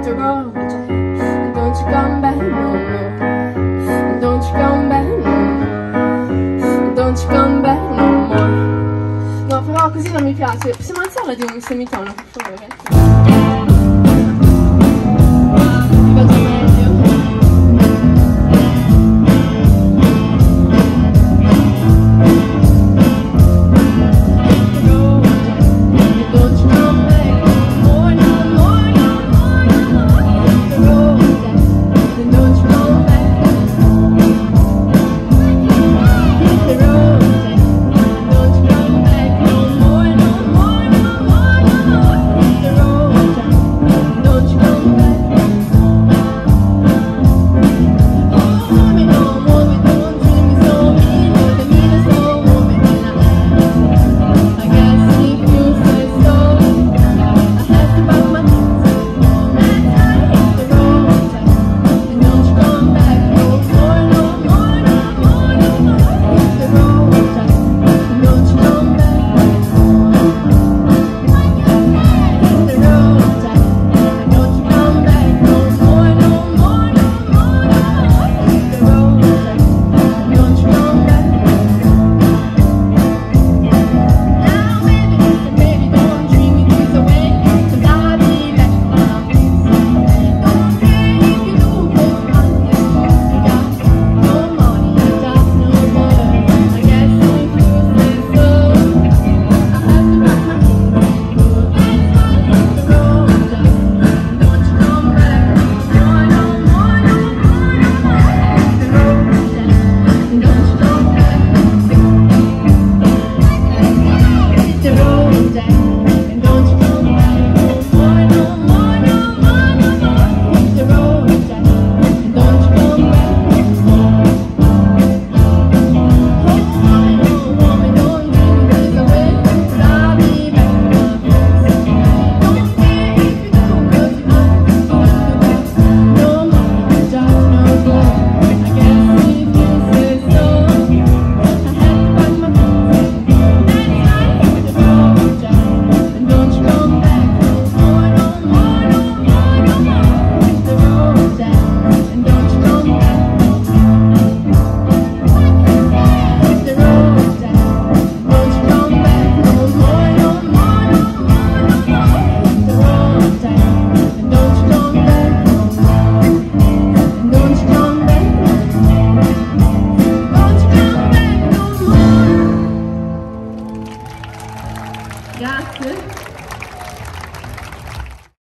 to go. Don't you come back no more. Don't you come back no more. Don't you come back no more. No, però così non mi piace. Possiamo alzarla di un semitono, per favore?